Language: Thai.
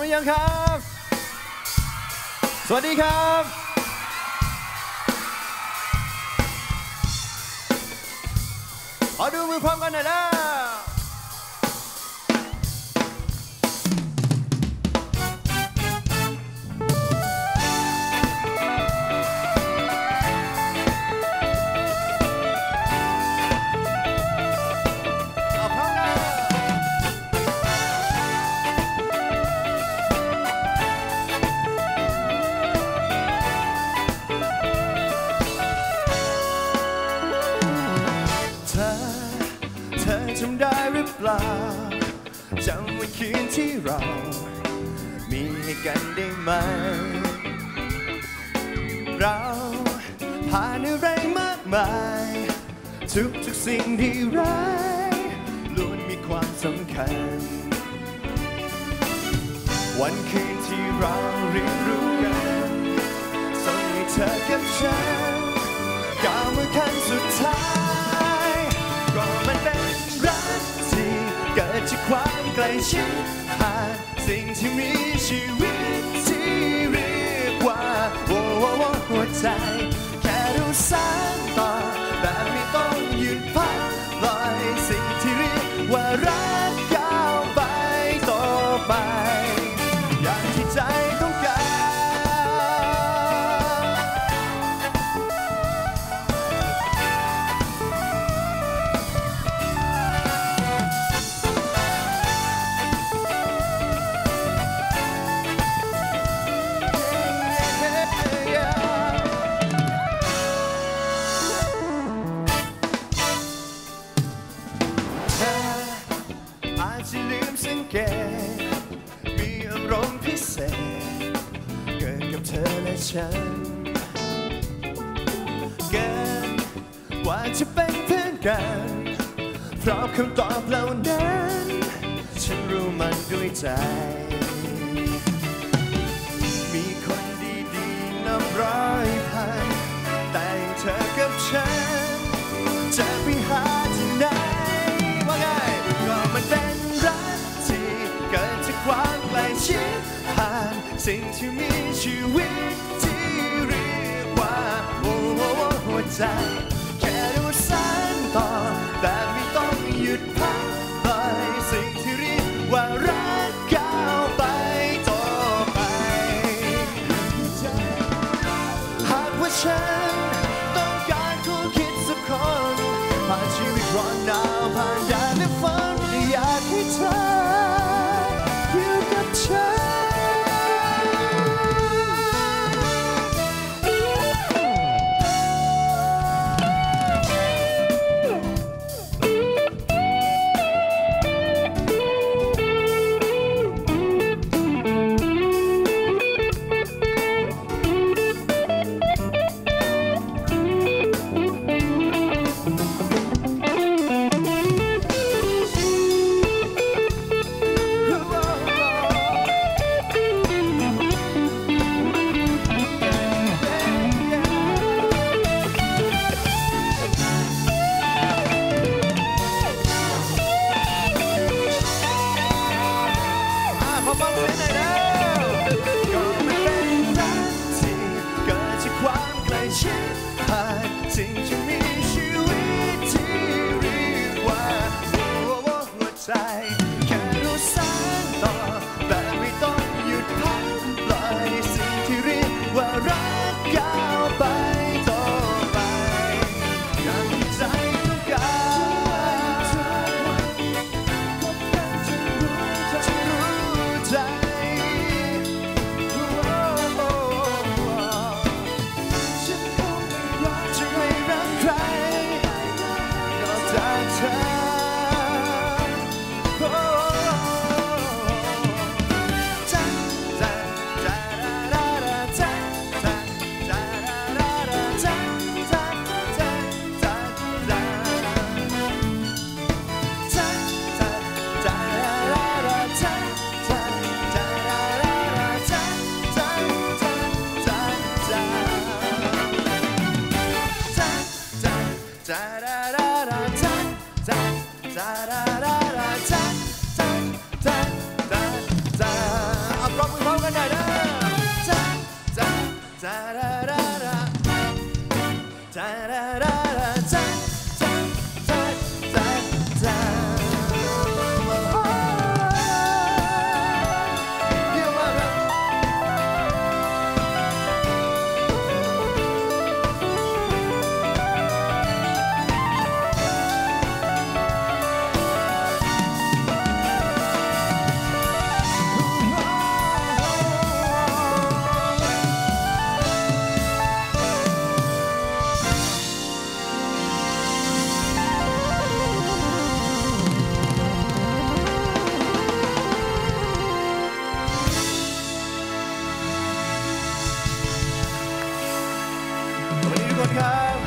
รือยังครับสวัสดีครับขอดูมือพร้อมกันหน่อยแล้วจำได้หรือเปล่าจำวันคืนที่เรามีให้กันได้ไหมเราผ่านอะไรมากมายทุกสิ่งที่ร้ายล้วนมีความสำคัญวันคืนที่เราเรียนรู้กันส่งให้เธอกับฉันก้าวมาขั้นสุดท้ายก็มันเป็นรักที่เกิดจากความใกล้ชิดผ่านสิ่งที่มีชีวิตที่เรียกว่าหัวใจแค่เราสานต่อแบบไม่ต้องหยุดพักปล่อยสิ่งที่เรียกว่ารักก้าวไปต่อไปอย่างที่ใจต้องการมีอารมณ์พิเศษเกิดกับเธอและฉันเกินกว่าจะเป็นเพื่อนกันเพราะคำตอบเหล่านั้นฉันรู้มันด้วยใจมีคนดีๆนับร้อยพันแต่เธอกับฉันจะไปหาที่ไหนว่าไงก็มันเป็นรักเกิดจากความใกล้ชิดผ่านสิ่งที่มีชีวิตที่เรียกว่าหัวใจแค่เราสานต่อแต่ไม่ต้องหยุดพักปล่อยสิ่งที่เรียกว่ารักก้าวไปต่อไปหากว่าฉันต้องการคู่คิดสักคนผ่านชีวิตร้อนหนาวผ่านยามและฝนอยากให้เธอสิ่งที่มีชีวิตที่เรียกว่าหัวใจแค่เราสานต่อแต่ไม่ต้องหยุดพักปล่อยสิ่งที่เรียกว่ารักก้าวไปต่อไปอย่างที่ใจต้องการคบกันจะรู้ใจคนครับ